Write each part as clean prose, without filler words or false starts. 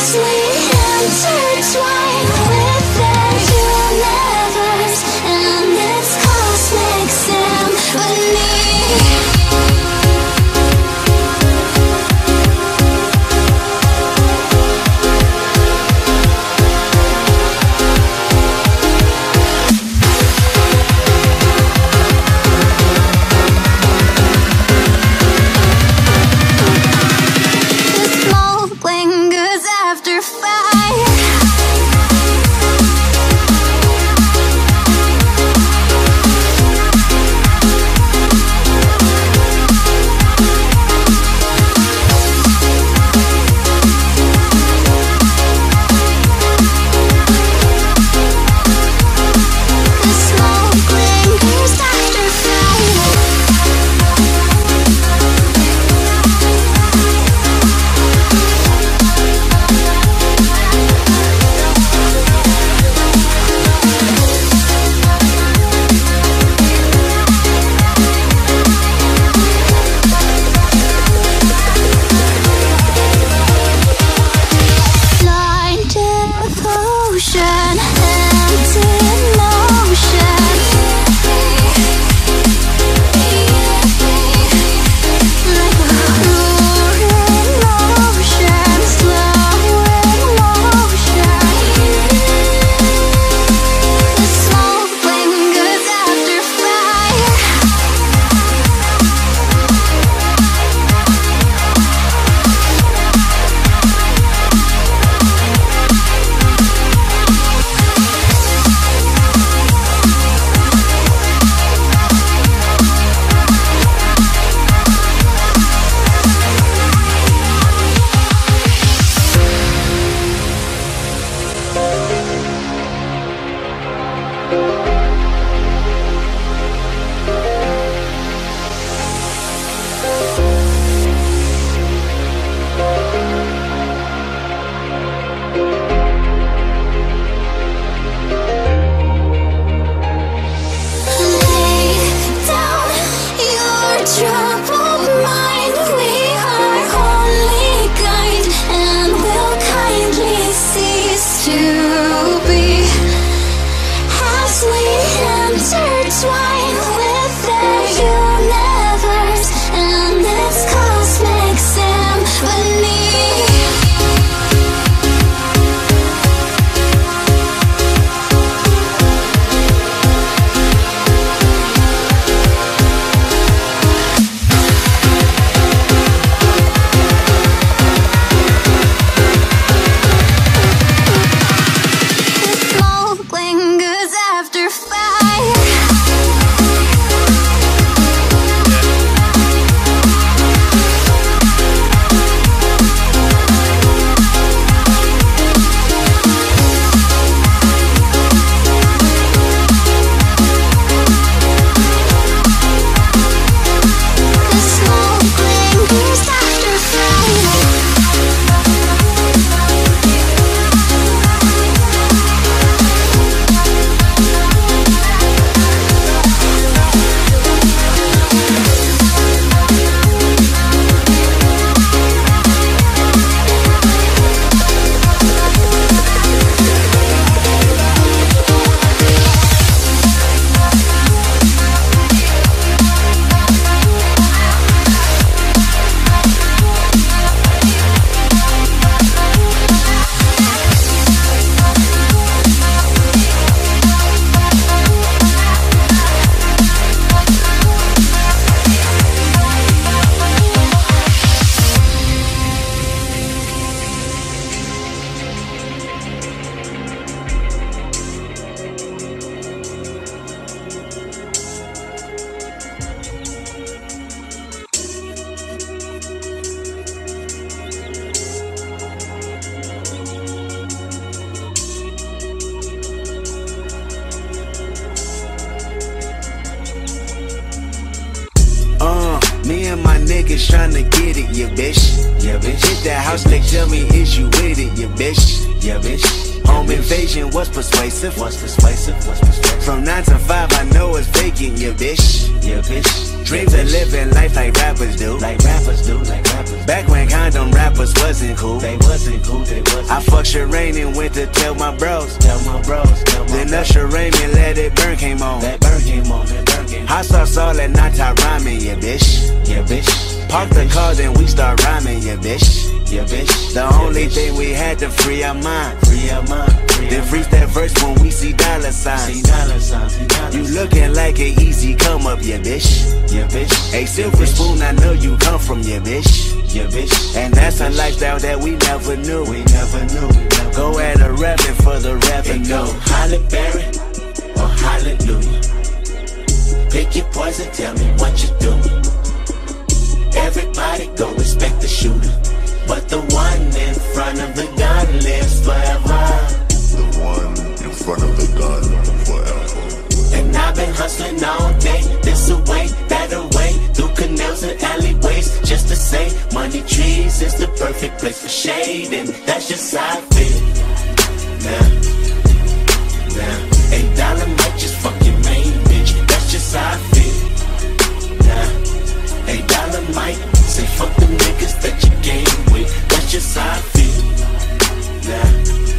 niggas tryna get it, yeah bitch. Yeah bitch. Hit that house, they tell me is you with it, yeah bitch. Yeah bitch. Home invasion, what's persuasive? What's persuasive? What's persuasive? From 9 to 5, I know it's vacant, yeah bitch. Yeah bitch. Dreams of living life like rappers do. Like rappers do, like rappers do. Back when condom rappers wasn't cool. They wasn't cool, they wasn't. I fucked Shireen and went to tell my bros. Then bros. Usher Raymond Let It Burn came on. That burn came on, that burn came on. Hot sauce all that nighttime rhyming, yeah bitch. Yeah bitch. Park the car then we start rhyming, yeah bitch. Yeah bitch. The only thing we had to free our mind. Free our mind. Then freeze that verse when we see dollar signs. See dollar signs. You looking like an easy come up, yeah bitch. Yeah bitch. A silver spoon, I know you come from, yeah bitch. Yeah bitch. And that's a lifestyle that we never knew. We never knew. Go at a rapping for the revenue. Go Holly Berry or Hallelujah. Pick your poison, tell me what you do. Everybody go respect the shooter, but the one in front of the gun lives forever. The one in front of the gun forever. And I've been hustling all day, this away, that away, through canals and alleyways, just to say, money trees is the perfect place for shade, and that's just how I feel. Now, $8 might just fuck your main bitch, that's just how I feel. Now, $8 might say fuck the niggas that you game with, that's just how I feel. Now,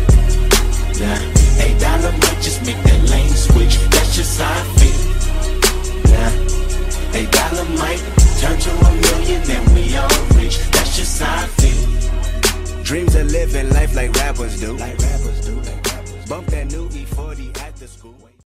$8 might just make that lane switch, that's just how I feel. Now, $8 might turn to $1 million and we all rich, that's just how I feel. Dreams of living life like rappers do. Like rappers do, Bump that new E4.